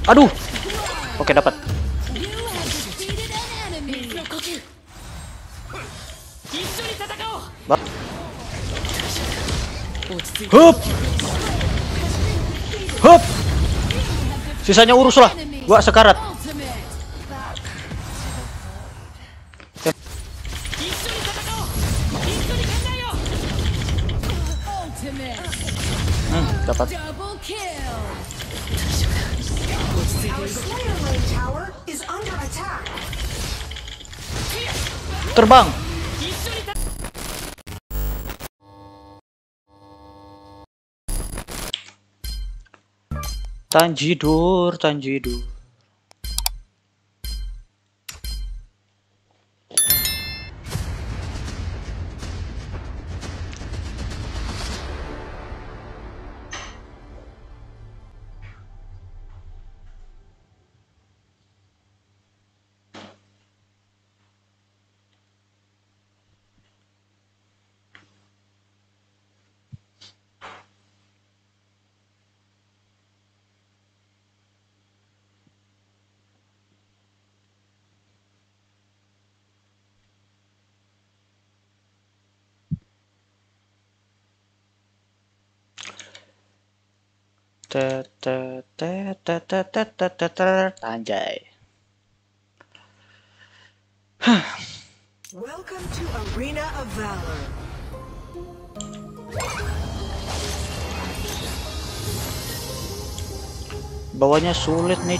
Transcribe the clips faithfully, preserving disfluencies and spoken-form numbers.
Aduh. Oke, dapat. Hup. Hup. Sisanya urus lah. Gua sekarat. Hmm, dapat. Terbang. Tanjidur, Tanjidur. Anjay. Welcome to Arena of Valor. Bawahnya sulit nih.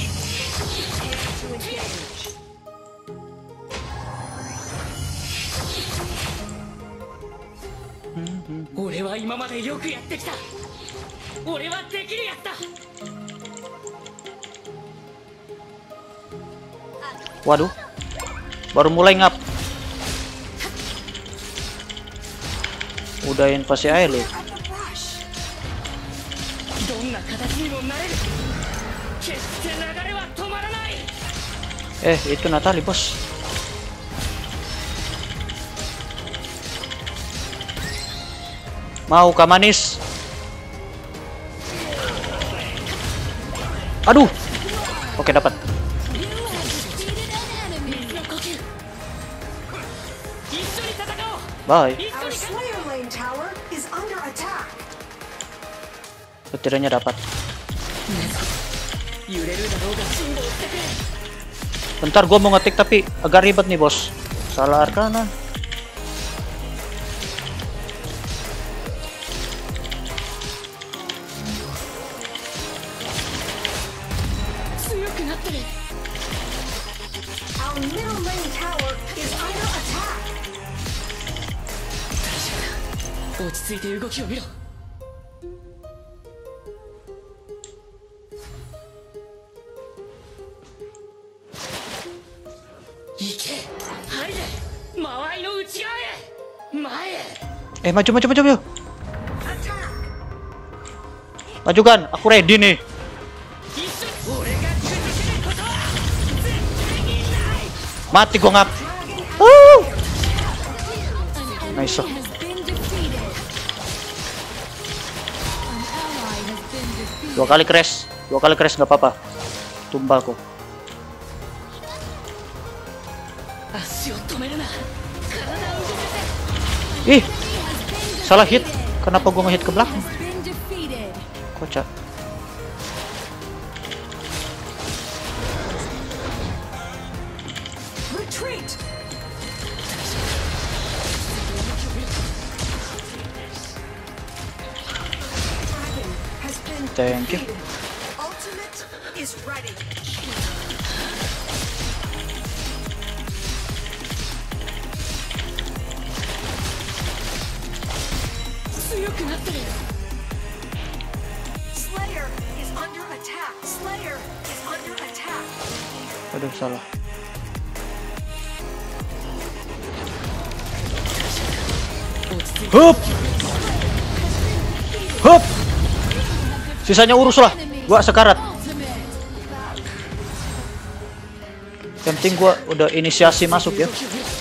俺は今までよくやってきた。俺はできるやつだ。 Waduh, baru mulai ngap. Udah invasi air loh. Eh, itu Natali bos. Mau kah manis? Aduh. Oke, dapat. Bye. Petirnya dapat. Bentar, gua mau ngetik tapi agak ribet nih bos. Salah Arcana. Our middle lane tower is under attack. 落ち着いて動きを見ろ。行け、入れ、間合いの内側へ、前へ。 Eh, maju, maju, maju, maju. Maju kan, aku ready nih. Mati gua ngap. Uh. Nice. Dua kali crash, dua kali crash nggak apa-apa. Tumbal kok. Ih, salah hit. Kenapa gua ngehit ke belakang? Kocak. Thank you. Ultimate is ready. Slayer is under attack. Slayer is under attack. Aduh, salah. Hup. Hup. Sisanya urus lah. Gua sekarat. Yang penting gua udah inisiasi masuk ya.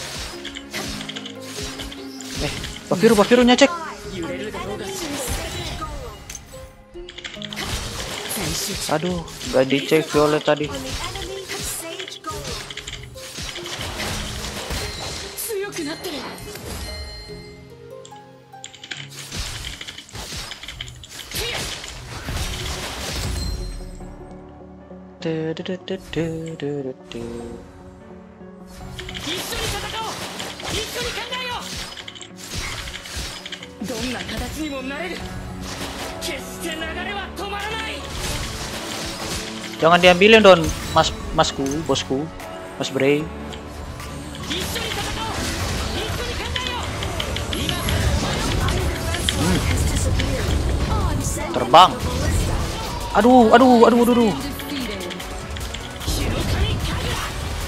Eh, Bafiru, Bafirunya cek. Aduh, gak dicek Violet tadi. On the enemy Sage Golem. 強くなってる 一緒に戦おう一緒に考えようどんな形にもなれる決して流れは止まらない Jangan diambilin don, mas masku, bosku, Mas Bray. 一緒に戦おう一緒に考えよう今 Has disappeared. Terbang. Aduh, aduh, aduh, aduh, aduh. ヒロカミカグラ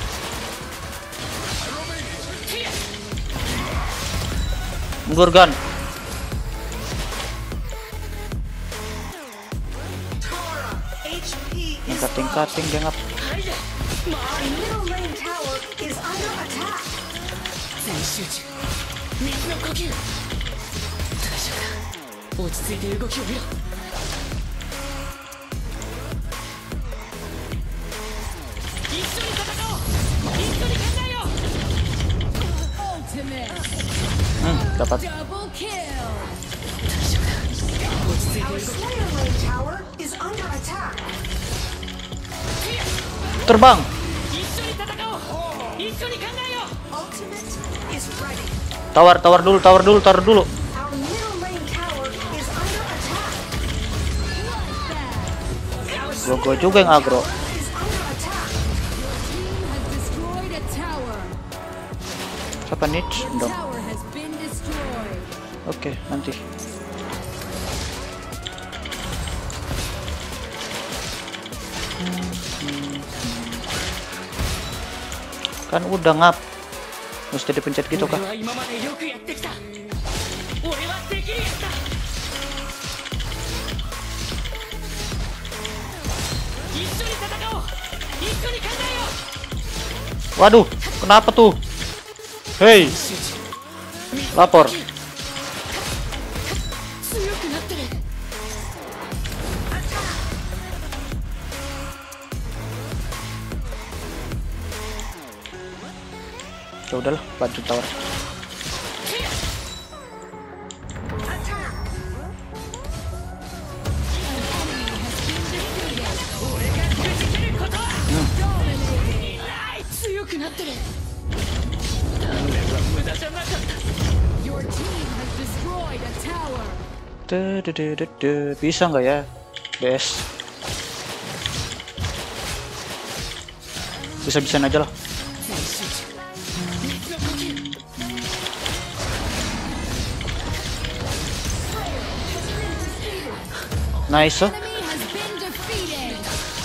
Gurgan. H P is Kating-kating dia ngap. middle lane tower is under attack. 全集中水の呼吸大丈夫だ落ち着いて動きを見ろ一緒に戦おう一緒に考えよう Hmm, dapat. 大丈夫だ落ち着いて Our 動き Slayer lane tower is under attack. Terbang. 一緒に戦おう一緒に考えよう Ultimate is ready. Tawar, tawar dulu, tawar dulu, tawar dulu. Our middle lane tower is under attack. Our Gua, gua juga yang agro. is under attack. Destroyed a tower. Siapa niche? Dong. Tower has been destroyed. Oke, nanti. Kan udah ngap. Mesti dipencet gitu 俺 kah? は今までよくやってきた俺はできるやつだ一緒に戦おう一緒に考えよ Waduh, kenapa tuh? Hei, う集中 lapor. 強くなってる Ya udahlah, bantu tawar. Attack. 俺がくじけることはない強くなってる鍛錬は無駄じゃなかった Your team has destroyed a tower. Dedededede. Bisa nggak ya? D S. Bisa-bisaan aja lah. 全集中水の呼吸 Nice. Oh. Enemy has been defeated.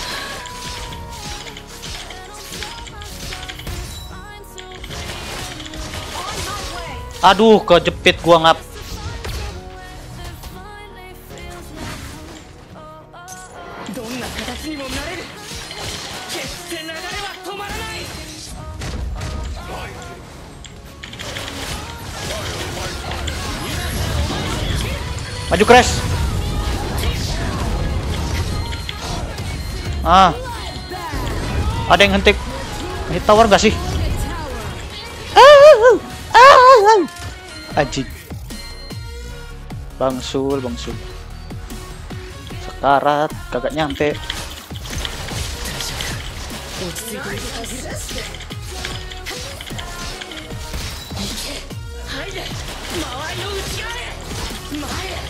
On my way. Aduh, kejepit gua ngap. どんな形にもなれる決して流れは止まらない Maju crash. Ah. Ada yang hentik. Hit tower gak sih? Ajik. Bangsul, bangsul. Sekarat, kagak nyampe. 落ち着いて動きを見ろ Assistant. 入れ周りを内側へ前へ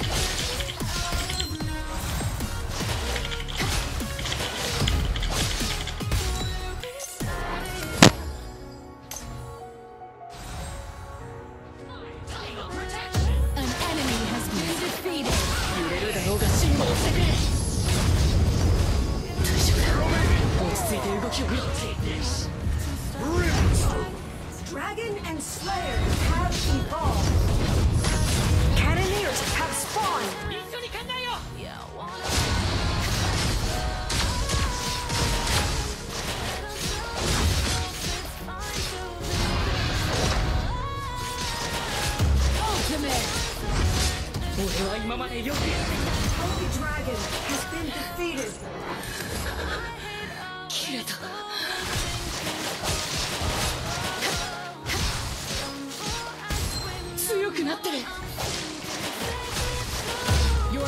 An enemy has been defeated. 揺れるだろうが辛抱してくれ大丈夫だ落ち着いて動きを見ろ Dragon and Slayer have evolved. Cannoneers have spawned. 一緒に考えよう Ultimate. 俺は今までよくやってきた Holy Dragon has been defeated.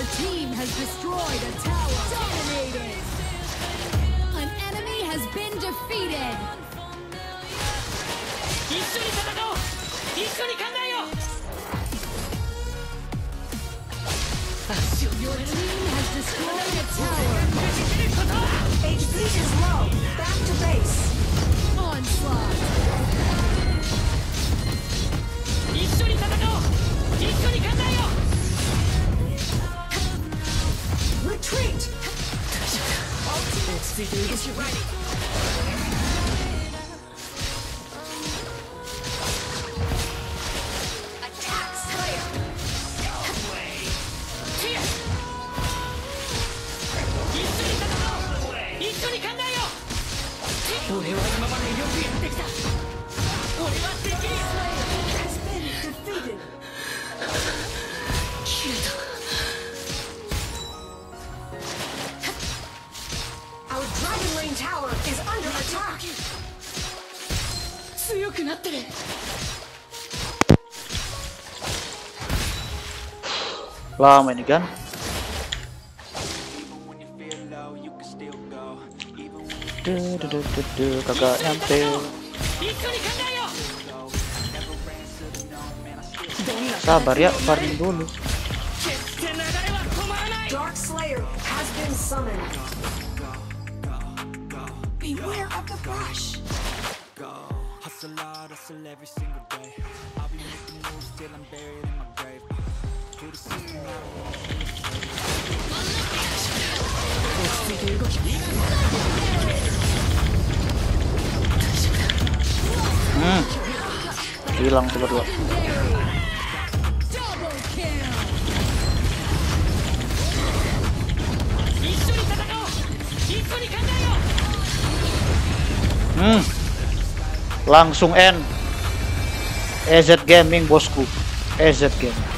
Your team has destroyed a tower. Dominated. An enemy has been defeated. 一緒に戦おう。一緒に考えよう。 Your team has destroyed a tower. H P is low. Back to base. Onslaught. 一緒に戦おう。一緒に考えよう。 Retreat. Is you ready? Attack Slayer. 一緒に戦おう。一緒に考えよう。俺は今までよくやってきた。俺はできる。 Has been defeated. 切れた。 Our Dragon Lane Tower is under attack. 強くなってる。 Lama ini kan. Duh, duh, duh, duh, duh, kagak nyampe. 一緒に考えよう。 Sabar ya, farming dulu. 決して流れは止まらない。 Dark Slayer has been summoned. Beware of the brush. Hustle hard, hustle every single day. I'll be making moves till I'm buried in my grave. To the ceiling, I don't want Hmm. Hilang tuh berdua. Double kill. 一緒に戦おう。一緒に考えよう。 Hmm. Langsung end. E Z Gaming bosku. E Z Gaming.